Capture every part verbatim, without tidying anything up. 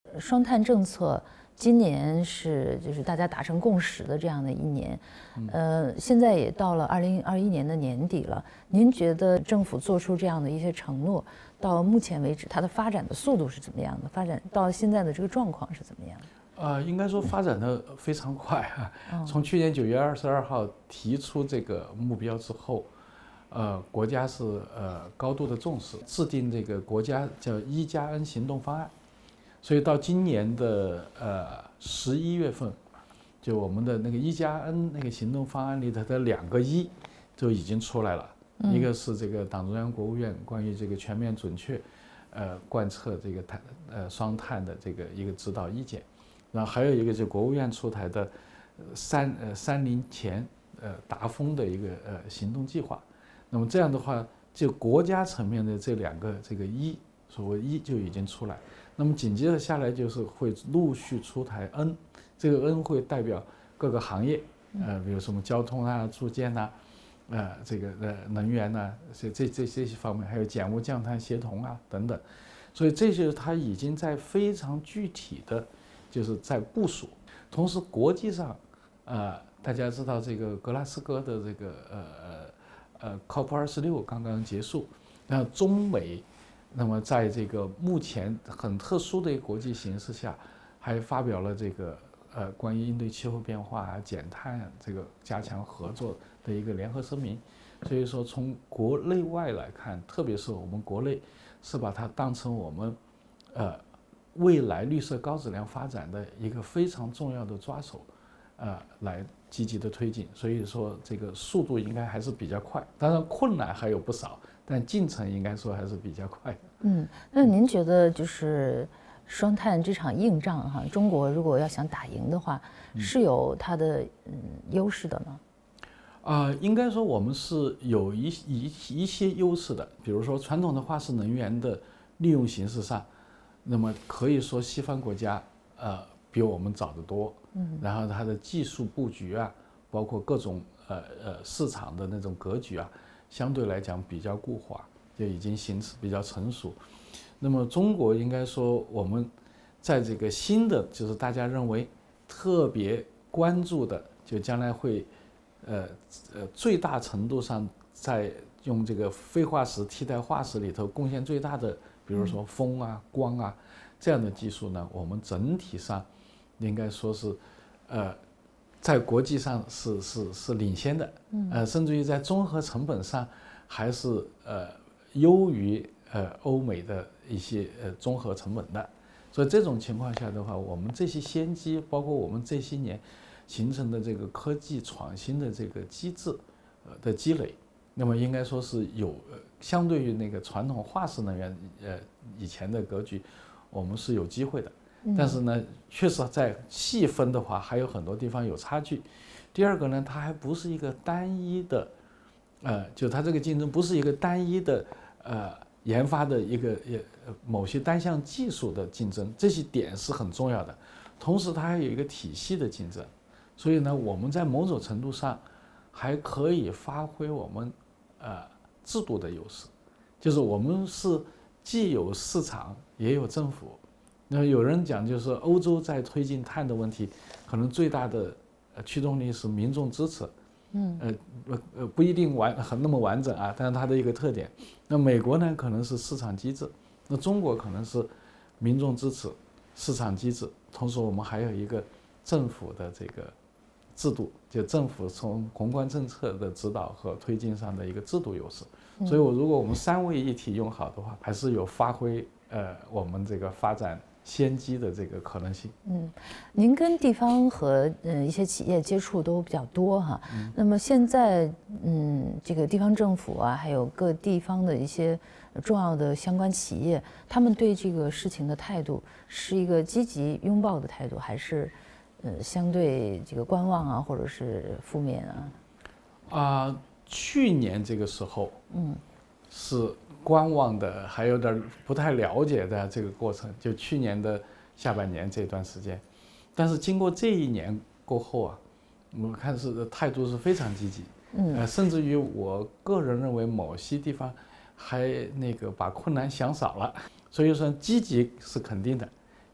双碳政策今年是就是大家达成共识的这样的一年，呃，现在也到了二零二一年的年底了。您觉得政府做出这样的一些承诺，到目前为止它的发展的速度是怎么样的？发展到现在的这个状况是怎么样的？ 呃，应该说发展的非常快啊。从去年九月二十二号提出这个目标之后，呃，国家是呃高度的重视，制定这个国家叫一加 N 行动方案。所以到今年的呃十一月份，就我们的那个一加 N 那个行动方案里头的两个一就已经出来了，嗯、一个是这个党中央、国务院关于这个全面准确呃贯彻这个碳呃双碳的这个一个指导意见，然后还有一个就是国务院出台的三呃三零前呃达峰的一个呃行动计划。那么这样的话，就国家层面的这两个这个一，所谓一就已经出来。那么紧接着下来就是会陆续出台 N， 这个 N 会代表各个行业，呃，比如什么交通啊、住建呐、啊，呃，这个呃能源呐、啊，这这这这些方面，还有减污降碳协同啊等等，所以这些它已经在非常具体的，就是在部署。同时国际上，呃，大家知道这个格拉斯哥的这个呃呃 C O P 二十六刚刚结束，然后中美。那么，在这个目前很特殊的一个国际形势下，还发表了这个呃关于应对气候变化啊、减碳这个加强合作的一个联合声明。所以说，从国内外来看，特别是我们国内，是把它当成我们呃未来绿色高质量发展的一个非常重要的抓手，呃，来积极的推进。所以说，这个速度应该还是比较快，当然困难还有不少。但进程应该说还是比较快的。 嗯，那您觉得就是双碳这场硬仗哈，中国如果要想打赢的话，是有它的嗯优势的吗？ 啊、呃，应该说我们是有一一一些优势的，比如说传统的化石能源的利用形式上，那么可以说西方国家呃比我们早得多。嗯，然后它的技术布局啊，包括各种呃呃市场的那种格局啊。相对来讲比较固化，就已经形成比较成熟。那么中国应该说，我们在这个新的，就是大家认为特别关注的，就将来会，呃呃最大程度上在用这个非化石替代化石里头贡献最大的，比如说风啊、光啊这样的技术呢，我们整体上应该说是，呃。在国际上是是是领先的，呃，甚至于在综合成本上还是呃优于呃欧美的一些呃综合成本的，所以这种情况下的话，我们这些先机，包括我们这些年形成的这个科技创新的这个机制呃的积累，那么应该说是有呃相对于那个传统化石能源呃以前的格局，我们是有机会的。但是呢，确实在细分的话，还有很多地方有差距。第二个呢，它还不是一个单一的，呃，就它这个竞争不是一个单一的，呃，研发的一个也某些单项技术的竞争，这些点是很重要的。同时，它还有一个体系的竞争。所以呢，我们在某种程度上还可以发挥我们呃制度的优势，就是我们是既有市场也有政府。那有人讲，就是欧洲在推进碳的问题，可能最大的呃驱动力是民众支持，嗯，呃呃不一定完很那么完整啊，但是它的一个特点。那美国呢，可能是市场机制，那中国可能是民众支持、市场机制，同时我们还有一个政府的这个制度，就政府从宏观政策的指导和推进上的一个制度优势。所以，我如果我们三位一体用好的话，还是有发挥呃我们这个发展先机的这个可能性。 嗯，您跟地方和呃一些企业接触都比较多哈。嗯、那么现在嗯，这个地方政府啊，还有各地方的一些重要的相关企业，他们对这个事情的态度是一个积极拥抱的态度，还是呃相对这个观望啊，或者是负面啊？ 啊、呃，去年这个时候，嗯，是观望的，还有点不太了解的这个过程，就去年的下半年这段时间。但是经过这一年过后啊，我看是态度是非常积极，嗯，呃，甚至于我个人认为某些地方还那个把困难想少了，所以说积极是肯定的，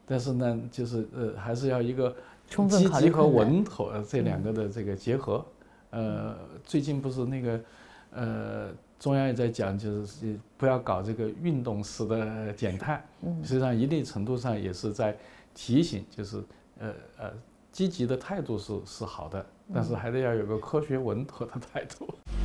但是呢，就是呃还是要一个充分积极和考虑困难稳妥这两个的这个结合。呃，最近不是那个呃中央也在讲，就是不要搞这个运动式的减碳，实际上一定程度上也是在提醒，就是呃呃积极的态度是是好的，但是还得要有个科学稳妥的态度。